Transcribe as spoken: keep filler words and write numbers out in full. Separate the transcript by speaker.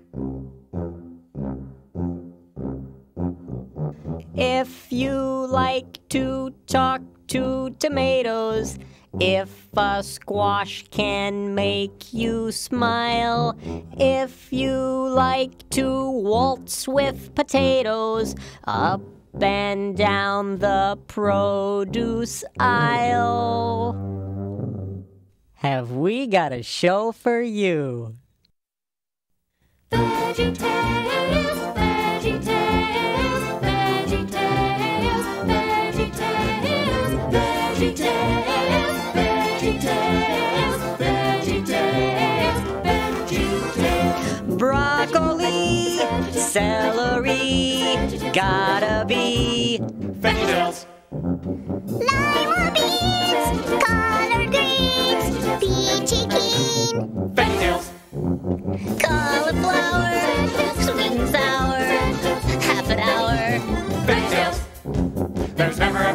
Speaker 1: If you like to talk to tomatoes, if a squash can make you smile, if you like to waltz with potatoes up and down the produce aisle, have we got a show for you? VeggieTales, VeggieTales, VeggieTales, VeggieTales, VeggieTales, VeggieTales, VeggieTales, VeggieTales. Broccoli, celery, gotta be
Speaker 2: VeggieTales.
Speaker 3: Lima beans, collard greens, peachy keen.
Speaker 2: VeggieTales.
Speaker 3: Cauliflower, sweet and sour, half an hour.
Speaker 2: VeggieTales. There's never